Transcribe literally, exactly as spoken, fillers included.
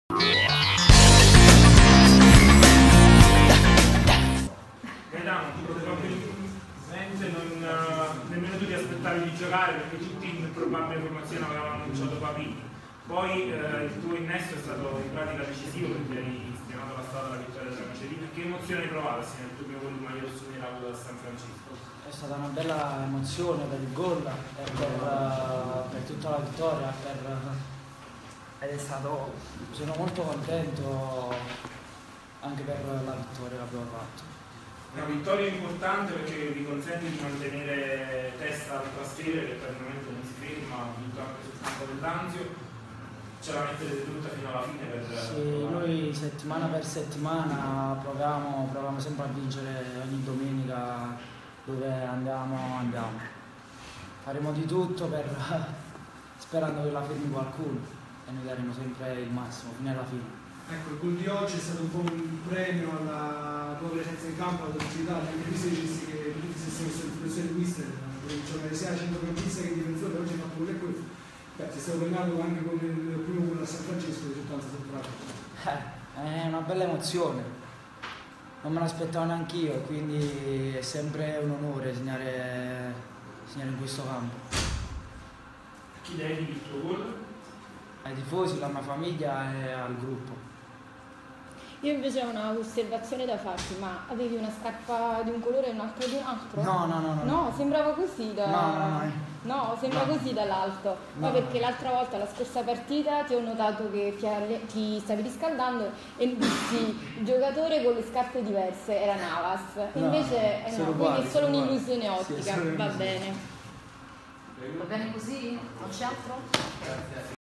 Gaetano, probabilmente non, uh, nemmeno tu ti aspettavi di giocare perché tutti in probabile formazione avevano annunciato Papini. Poi uh, il tuo innesto è stato in pratica decisivo perché hai spianato la strada alla vittoria della Macerina. Che emozione hai provato assieme al tuo primo gol di maglia rossonera da San Francisco? È stata una bella emozione per il gol e per, uh, per tutta la vittoria per, uh, ed è stato, sono molto contento anche per la vittoria che abbiamo fatto. Una vittoria importante perché vi consente di mantenere testa al trasfere che praticamente non si ferma, ha vinto anche sul campo dell'Anzio. Ce la mettete tutta fino alla fine per... Sì, noi settimana per settimana proviamo, proviamo sempre a vincere ogni domenica dove andiamo, andiamo. Faremo di tutto per, sperando che la fermi qualcuno e noi daremo sempre il massimo fino alla fine. Ecco, il gol di oggi è stato un po' un premio alla tua presenza in campo, alla tua attività, anche qui si dicessi che tutti si sono messo in situazione di mister, cioè sia centrocampista che difensore, oggi ha fatto quello e quello. Beh, sei stato premiato anche con il primo gol a San Francesco, di risultato sul prato. Eh, è una bella emozione, non me l'aspettavo neanche io, quindi è sempre un onore segnare, segnare in questo campo. A chi dedichi il tuo gol? Ai tifosi, alla mia famiglia e al gruppo. Io invece ho una osservazione da farti, ma avevi una scarpa di un colore e un'altra di un altro? No, no, no. No, no sembrava così da... No, no, no. No, sembra no. così dall'alto. No, no, perché l'altra volta, la scorsa partita, ti ho notato che ti, ti stavi riscaldando e dissi il giocatore con le scarpe diverse, era Navas. No, invece eh, no, quindi è solo un'illusione ottica, sì, va bene. Va bene così? Non c'è altro?